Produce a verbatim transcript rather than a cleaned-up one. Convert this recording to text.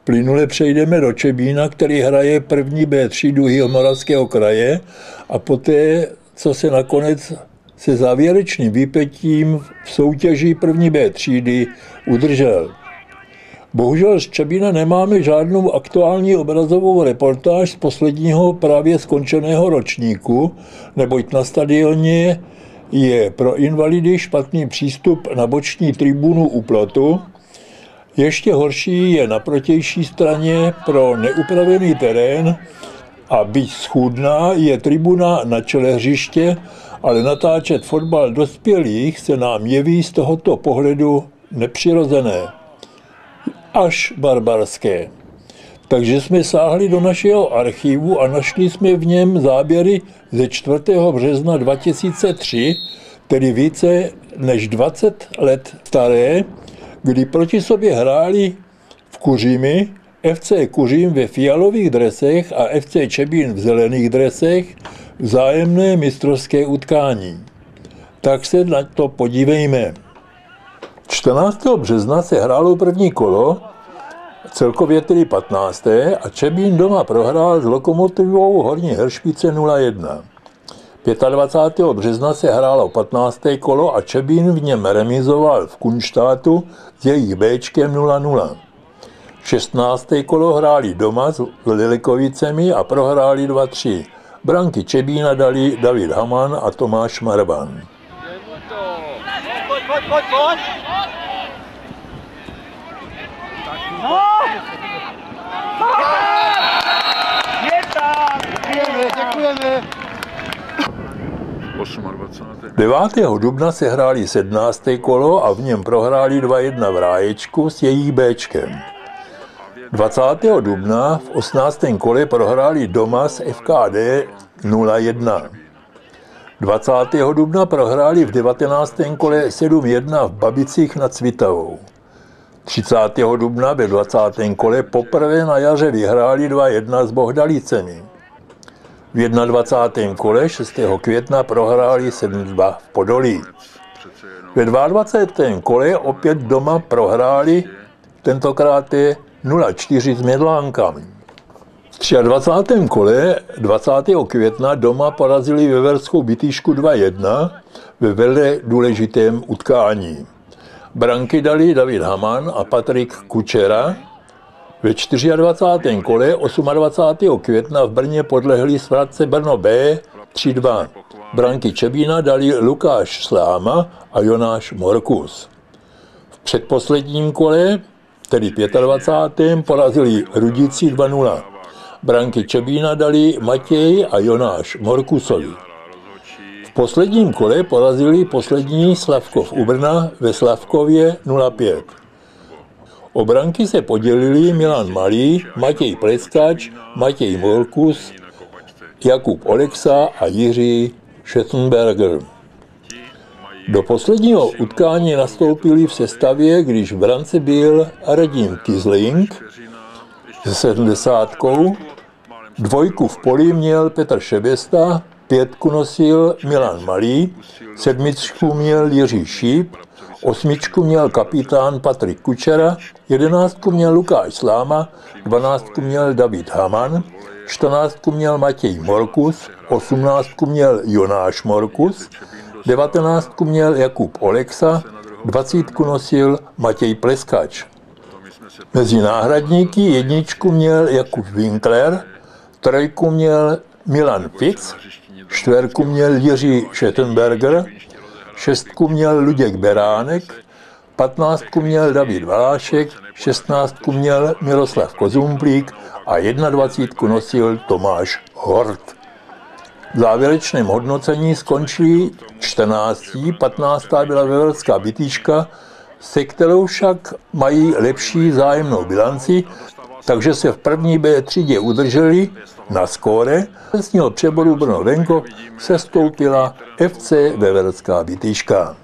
Plynule přejdeme do Čebína, který hraje první B třídu Jihomoravského kraje a poté, co se nakonec se závěrečným výpětím v soutěži první B třídy udržel. Bohužel z Čebína nemáme žádnou aktuální obrazovou reportáž z posledního právě skončeného ročníku, neboť na stadioně je pro invalidy špatný přístup na boční tribunu u plotu. Ještě horší je na protější straně pro neupravený terén a byť schůdná je tribuna na čele hřiště, ale natáčet fotbal dospělých se nám jeví z tohoto pohledu nepřirozené, až barbarské. Takže jsme sáhli do našeho archivu a našli jsme v něm záběry ze čtvrtého března dva tisíce tři, tedy více než dvacet let staré, kdy proti sobě hráli v Kuřimi F C Kuřím ve fialových dresech a F C Čebín v zelených dresech vzájemné mistrovské utkání. Tak se na to podívejme. čtrnáctého března se hrálo první kolo, celkově tedy patnácté a Čebín doma prohrál s Lokomotivou Horní Hršpice nula jedna. dvacátého pátého března se hrálo patnácté kolo a Čebín v něm remizoval v Kunštátu s jejich Bčkem nula nula. šestnácté kolo hráli doma s Lilikovicemi a prohráli dva tři. Branky Čebína dali David Haman a Tomáš Marban. Pojď, pojď, pojď! No! Je tam! Děkujeme, děkujeme! devátého dubna se hráli sedmnácté kolo a v něm prohráli dva jedna v Ráječku s jejich Bčkem. dvacátého dubna v osmnáctém kole prohráli doma s F K D nula jedna. dvacátého dubna prohráli v devatenáctém kole sedm jedna v Babicích nad Svitavou. třicátého dubna ve dvacátém kole poprvé na jaře vyhráli dva jedna s Bohdalicemi. V dvacátém prvním kole šestého května prohráli sedm dva v Podolí. Ve dvacátém druhém kole opět doma prohráli, tentokrát nula čtyři s Mědlánkami. V dvacátém třetím kole dvacátého května doma porazili Veverskou Bytyšku dva jedna ve velmi důležitém utkání. Branky dali David Haman a Patrik Kučera. Ve dvacátém čtvrtém kole dvacátého osmého května v Brně podlehli Svratce Brno B tři dva. Branky Čebína dali Lukáš Sláma a Jonáš Morkus. V předposledním kole, tedy dvacátém pátém porazili Rudici dva nula. Branky Čebína dali Matěj a Jonáš Morkusovi. V posledním kole porazili poslední Slavkov u Brna ve Slavkově nula pět. O branky se podělili Milan Malý, Matěj Pleskač, Matěj Morkus, Jakub Oleksa a Jiří Schettenberger. Do posledního utkání nastoupili v sestavě, když v brance byl Radim Kisling se sedmdesátkou, dvojku v poli měl Petr Šebesta, pětku nosil Milan Malý, sedmičku měl Jiří Šíp, osmičku měl kapitán Patrik Kučera, jedenáctku měl Lukáš Sláma, dvanáctku měl David Haman, čtrnáctku měl Matěj Morkus, osmnáctku měl Jonáš Morkus, devatenáctku měl Jakub Oleksa, dvacítku nosil Matěj Pleskač. Mezi náhradníky jedničku měl Jakub Winkler, trojku měl Milan Fix, čtverku měl Jiří Schettenberger, šestku měl Luděk Beránek, patnáctku měl David Valášek, šestnáctku měl Miroslav Kozumplík a dvacítku jedna nosil Tomáš Hort. V závěrečném hodnocení skončili čtrnáctí, patnáctá byla Veverská Bytyška, se kterou však mají lepší vzájemnou bilanci, takže se v první B třídě udrželi na skóre. Z něho přeboru Brno Venkov sestoupila F C Veverská Bytyška.